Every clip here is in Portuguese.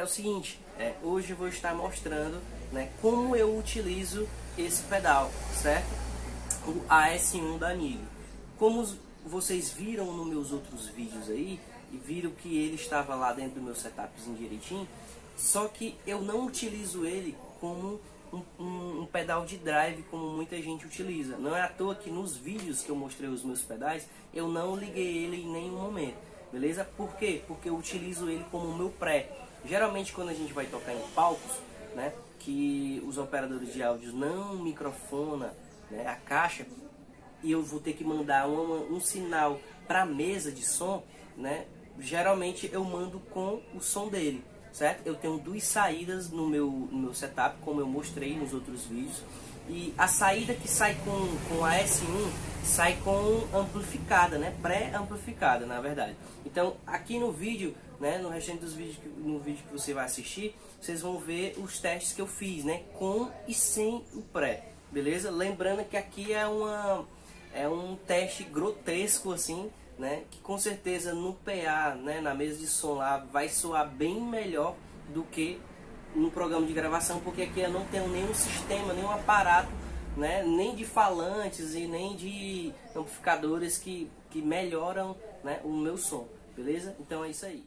o seguinte, hoje eu vou estar mostrando, né, como eu utilizo esse pedal, certo? O AS1 da NIG. Como vocês viram nos meus outros vídeos aí, e viram que ele estava lá dentro do meu setupzinho direitinho, só que eu não utilizo ele como um pedal de drive como muita gente utiliza. Não é à toa que nos vídeos que eu mostrei os meus pedais, eu não liguei ele em nenhum momento, beleza? Por quê? Porque eu utilizo ele como o meu pré. Geralmente quando a gente vai tocar em palcos, né, que os operadores de áudio não microfonam, né, a caixa, e eu vou ter que mandar um sinal para a mesa de som, né, geralmente eu mando com o som dele, certo? Eu tenho duas saídas no meu setup, como eu mostrei nos outros vídeos, e a saída que sai com a S1 sai com amplificada, né, pré-amplificada na verdade. Então aqui no vídeo, né, no restante dos vídeos, no vídeo que você vai assistir, vocês vão ver os testes que eu fiz, né, com e sem o pré, beleza? Lembrando que aqui é um teste grotesco assim, né, que com certeza no PA, né, na mesa de som lá, vai soar bem melhor do que no programa de gravação, porque aqui eu não tenho nenhum sistema, nenhum aparato, né, nem de falantes e nem de amplificadores que melhoram, né, o meu som, beleza? Então é isso aí.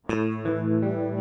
Música